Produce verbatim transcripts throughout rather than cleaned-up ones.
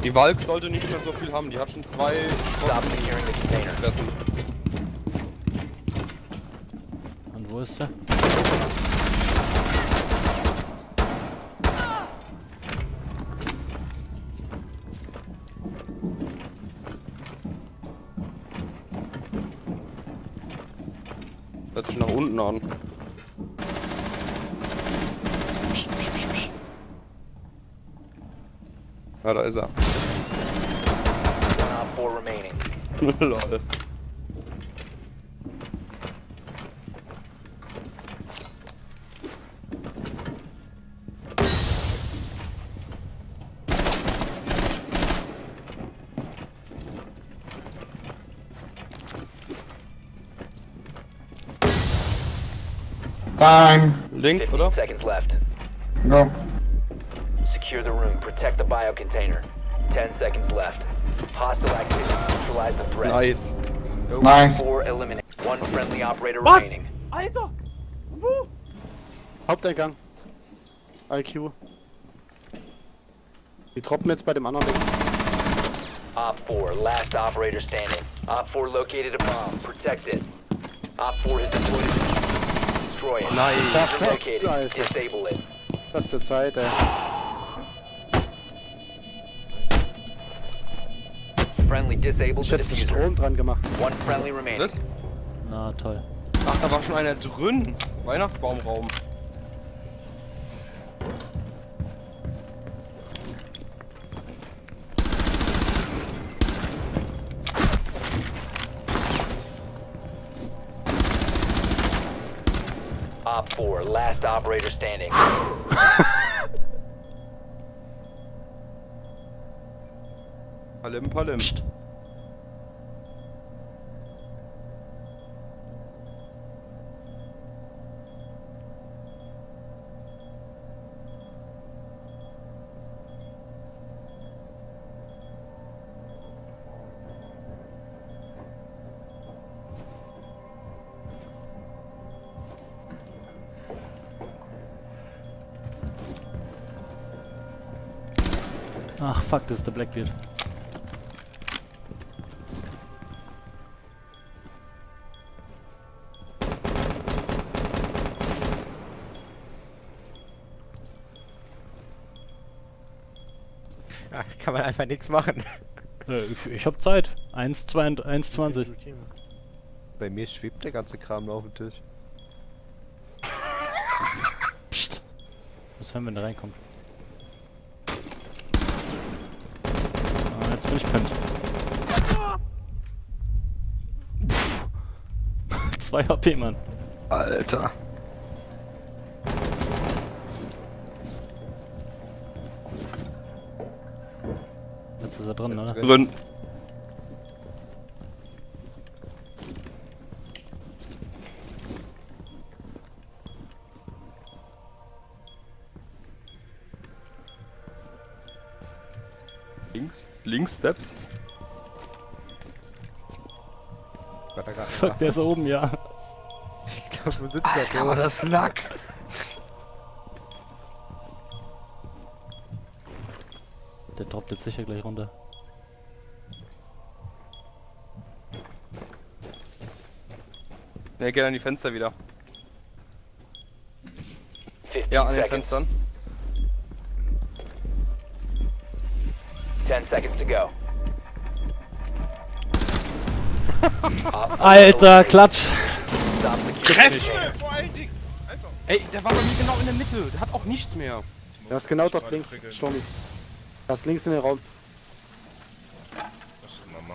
Die Valk sollte nicht mehr so viel haben, die hat schon zwei Stop securing the container. fressen. Und wo ist der? Hört sich nach unten an. Ja, da ist er. One op four remaining. Lol. Fine. Links, fifteen oder? seconds left. No. Secure the room. Protect the bio container. ten seconds left. Hostile activity. Neutralize the threat. Nice. Nice. Four eliminated. One friendly operator Was? remaining. Alter! Wo? Haupteingang. I Q. Die droppen jetzt bei dem anderen Ding. Op four, last operator standing. Op four located a bomb. Protect it. Op four has deployed a diffuser. Destroy it. Nice. Diffuser located. Alter. Disable it. Beste Zeit, ey. Friendly disabled Ich the hätte den diffuser. Strom dran gemacht. One friendly remaining. Was? Na toll. Ach, da war schon einer drin. Weihnachtsbaumraum. Op four, last operator standing. Palim, palim. Ach fuck, das ist der Blackbeard. Ach, kann man einfach nichts machen. Äh, ich, ich hab Zeit. eins zwanzig. Bei mir schwebt der ganze Kram noch auf dem Tisch. Psst. Was hören, wenn der reinkommt? Ah, jetzt bin ich pennt. zwei H P, Mann. Alter. Jetzt ist er drin, oder? Drin. Links? Links Steps? War da grad Fuck, der ist oben, ja. Ich glaub, wo sitzt der Aber das Lack. Der droppt jetzt sicher gleich runter. Ne, geht an die Fenster wieder. fifteen Ja, an den seconds. Fenstern. ten seconds to go. Op four Alter, eliminated. Klatsch! Stop securing the container. Vor allen Dingen! Einfach. Ey, der war bei mir genau in der Mitte. Der hat auch nichts mehr. Der ist genau dort links, Stormy. Der ist links in den Raum. Das ist Mama.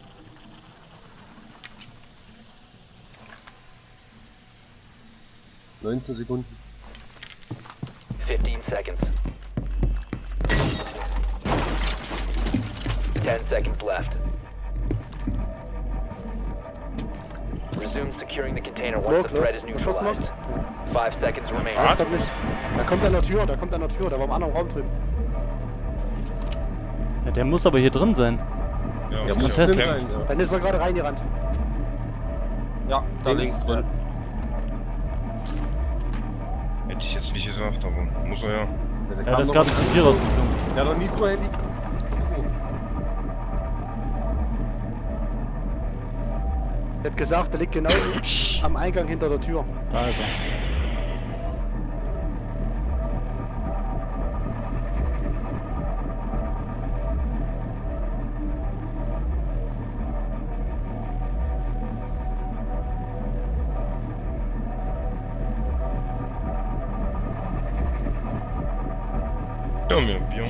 neunzehn Sekunden. fifteen seconds. ten seconds left. Resume securing the container once Smoke, the threat is los. Was war neutralized. Five seconds remaining. Er ist dort nicht. Da kommt an der Tür, da kommt an der Tür, da war im anderen Raum drüben. Ja, der muss aber hier drin sein. Ja, Das muss muss ja testen. okay. ja. Dann ist er gerade reingerannt. Ja, da links, drin. Hätte ich jetzt nicht gesagt, aber muss er ja. Der Ja, kam der ist noch- gerade zu viel rausgeflogen. Der hat doch Nitro-Handy. Der hat gesagt, der liegt genau am Eingang hinter der Tür. Da ist er. Ja, mir ein Bier.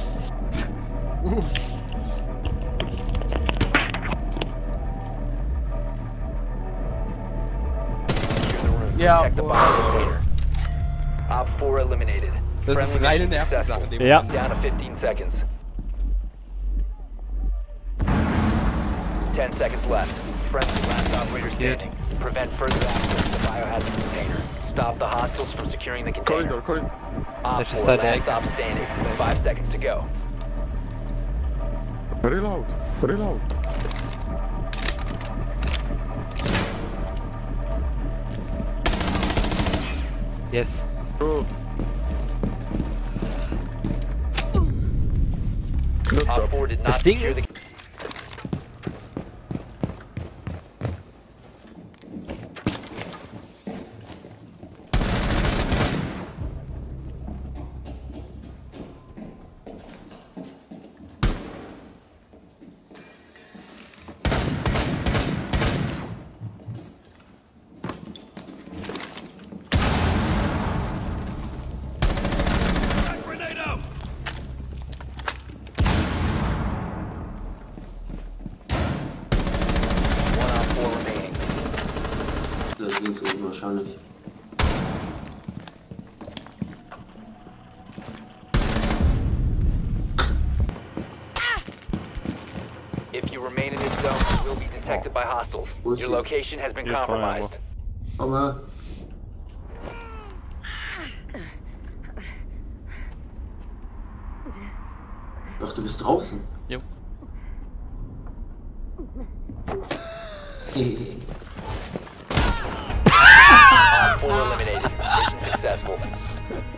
Ja, Protect the boah. bomb container. Op four eliminated. Das ist Friendly reine mission Nervensache in successful. dem Ja. Moment. Down to fifteen seconds. ten seconds left. Friendly last operator standing. Prevent further access to the biohazard container. Stop the hostiles from securing the container. Corridor, Corridor. Op Das ist four da der last Ecke. stop standing. Five seconds to go. Reload, reload. Yes. Op four did not Das Ding secure ist, the one op four remaining. Das ist links unten wahrscheinlich. If you remain in this zone, you will be detected by hostiles. What's Your it? location has been You're fine, compromised. Komm mal. Doch, du bist draußen. Jo. Op four eliminated. Mission successful.